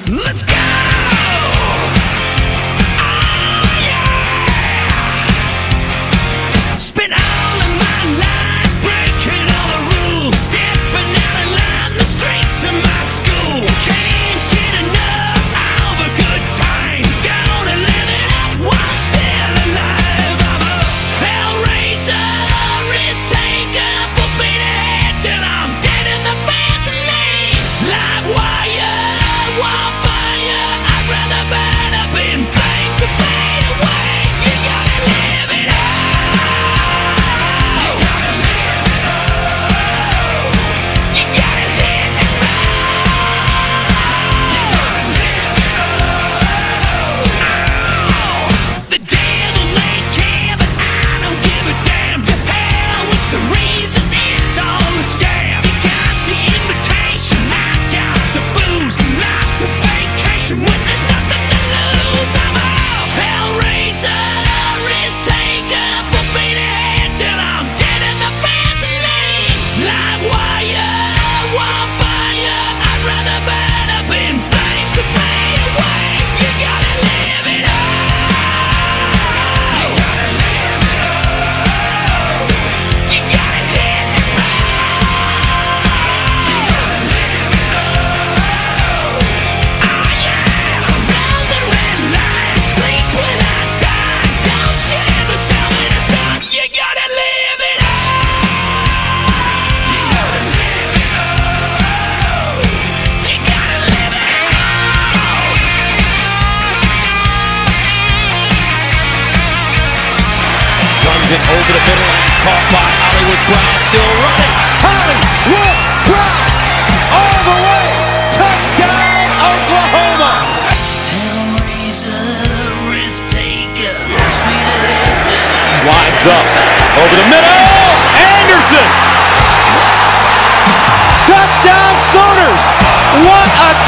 Let's go! Spent all of my life breaking all the rules, stepping out of line, the streets of my school. Can't get enough of a good time, gonna live it up while still alive. I'm a hellraiser, risk taker, full speed ahead till I'm dead in the fast lane. Live wire, wildfire, I'd rather burn up in flames than fade away. You gotta live it up. Over the middle, caught by Hollywood Brown, still running. Hollywood Brown, all the way, touchdown, Oklahoma. Lines up, over the middle, Anderson. Touchdown Sooners, what a